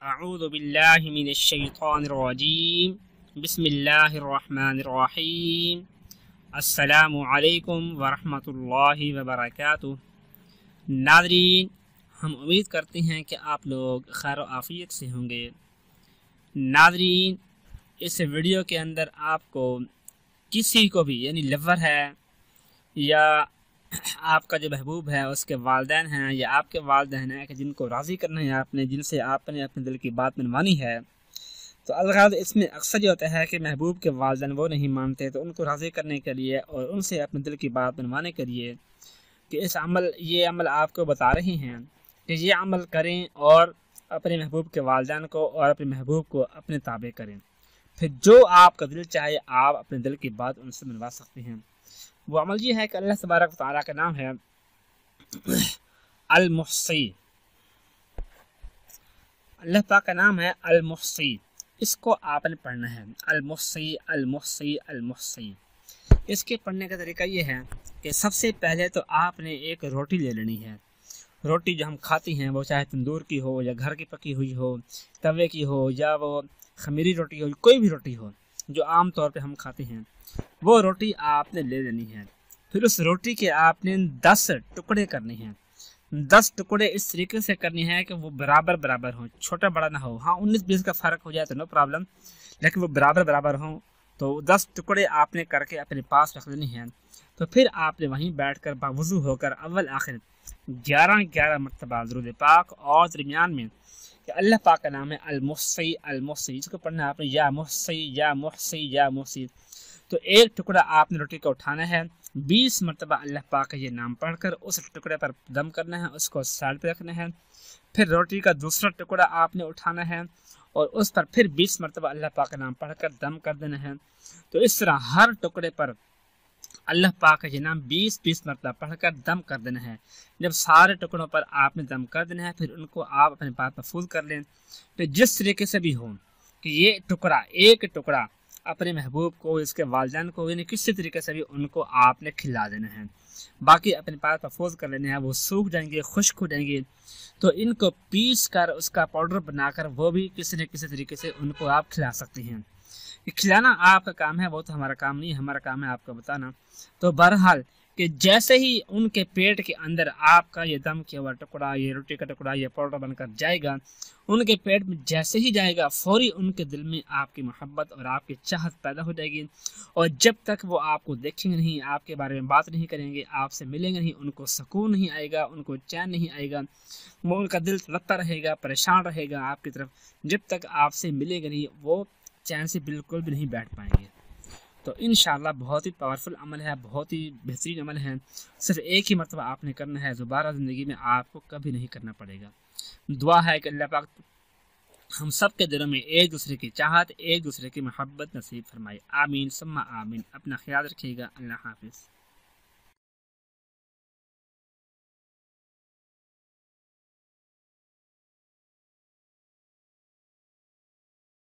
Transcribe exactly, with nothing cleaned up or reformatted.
اعوذ باللہ من الشیطان الرجیم بسم اللہ الرحمن الرحیم السلام علیکم ورحمۃ اللہ وبرکاتہ۔ ناظرین، ہم امید کرتے ہیں کہ آپ لوگ خیر و عافیت سے ہوں گے۔ ناظرین، اس ویڈیو کے اندر آپ کو کسی کو بھی یعنی لور ہے یا آپ کا جو محبوب ہے اس کے والدین ہیں یا آپ کے والدین ہیں کہ جن کو راضی کرنا ہے آپ نے، جن سے آپ نے اپنے دل کی بات منوانی ہے، تو الغرض اس میں اکثر یہ ہوتا ہے کہ محبوب کے والدین وہ نہیں مانتے، تو ان کو راضی کرنے کے لیے اور ان سے اپنے دل کی بات منوانے کے لیے کہ اس عمل یہ عمل آپ کو بتا رہے ہیں کہ یہ عمل کریں اور اپنے محبوب کے والدین کو اور اپنے محبوب کو اپنے تابع کریں، پھر جو آپ کا دل چاہے آپ اپنے دل کی بات ان سے منوا سکتے ہیں۔ وہ عمل یہ ہے کہ اللہ تبارک و تعالیٰ کا نام ہے المحصی۔ اللہ پاک کا نام ہے المحصی، اس کو آپ نے پڑھنا ہے، المحصی المحصی المحصی۔ اس کے پڑھنے کا طریقہ یہ ہے کہ سب سے پہلے تو آپ نے ایک روٹی لے لینی ہے۔ روٹی جو ہم کھاتے ہیں وہ چاہے تندور کی ہو یا گھر کی پکی ہوئی ہو، توے کی ہو یا وہ خمیری روٹی ہو، کوئی بھی روٹی ہو جو عام طور پہ ہم کھاتے ہیں، وہ روٹی آپ نے لے لینی ہے۔ پھر اس روٹی کے آپ نے دس ٹکڑے کرنے ہیں۔ دس ٹکڑے اس طریقے سے کرنے ہیں کہ وہ برابر برابر ہوں، چھوٹا بڑا نہ ہو۔ ہاں انیس بیس کا فرق ہو جائے تو نو پرابلم، لیکن وہ برابر برابر ہوں۔ تو دس ٹکڑے آپ نے کر کے اپنے پاس رکھ لینے ہیں۔ تو پھر آپ نے وہیں بیٹھ کر باوضو ہو کر اول آخر گیارہ گیارہ مرتبہ درود پاک اور درمیان میں کہ اللہ پاک کا نام ہے المحصی المحصی، اس کو پڑھنا ہے آپ نے، یا محصی یا محصی یا محصی۔ تو ایک ٹکڑا آپ نے روٹی کو اٹھانا ہے، بیس مرتبہ اللہ پاک کا یہ نام پڑھ کر اس ٹکڑے پر دم کرنا ہے، اس کو سائڈ پہ رکھنا ہے۔ پھر روٹی کا دوسرا ٹکڑا آپ نے اٹھانا ہے اور اس پر پھر بیس مرتبہ اللہ پاک کا نام پڑھ کر دم کر دینا ہے۔ تو اس طرح ہر ٹکڑے پر اللہ پاک کا یہ نام بیس بیس مرتبہ پڑھ کر دم کر دینا ہے۔ جب سارے ٹکڑوں پر آپ نے دم کر دینا ہے، پھر ان کو آپ اپنے پاس محفوظ کر لیں۔ پھر جس طریقے سے بھی ہو کہ یہ ٹکڑا ایک ٹکڑا اپنے محبوب کو، اس کے والدین کو، یعنی کسی طریقے سے بھی ان کو آپ نے کھلا دینا ہے، باقی اپنے پاس محفوظ کر لینے ہیں۔ وہ سوکھ جائیں گے، خشک ہو جائیں گے، تو ان کو پیس کر اس کا پاؤڈر بنا کر وہ بھی کسی نہ کسی طریقے سے ان کو آپ کھلا سکتے ہیں۔ کھلانا آپ کا کام ہے، وہ تو ہمارا کام نہیں ہے، ہمارا کام ہے آپ کو بتانا۔ تو بہرحال کہ جیسے ہی ان کے پیٹ کے اندر آپ کا یہ دم کیا ہوا ٹکڑا، یہ روٹی کا ٹکڑا، یہ پاؤڈر بن کر جائے گا، ان کے پیٹ میں جیسے ہی جائے گا فوری ان کے دل میں آپ کی محبت اور آپ کی چاہت پیدا ہو جائے گی، اور جب تک وہ آپ کو دیکھیں گے نہیں، آپ کے بارے میں بات نہیں کریں گے، آپ سے ملیں گے نہیں، ان کو سکون نہیں آئے گا، ان کو چین نہیں آئے گا، وہ ان کا دل تڑپتا رہے گا، پریشان رہے گا آپ کی طرف، جب تک آپ سے ملے گا نہیں وہ چین سے بالکل بھی نہیں بیٹھ پائیں گے۔ تو انشاءاللہ بہت ہی پاورفل عمل ہے، بہت ہی بہترین عمل ہے، صرف ایک ہی مرتبہ آپ نے کرنا ہے، دوبارہ زندگی میں آپ کو کبھی نہیں کرنا پڑے گا۔ دعا ہے کہ اللہ پاک ہم سب کے دلوں میں ایک دوسرے کی چاہت، ایک دوسرے کی محبت نصیب فرمائے، آمین ثم آمین۔ اپنا خیال رکھیے گا، اللہ حافظ۔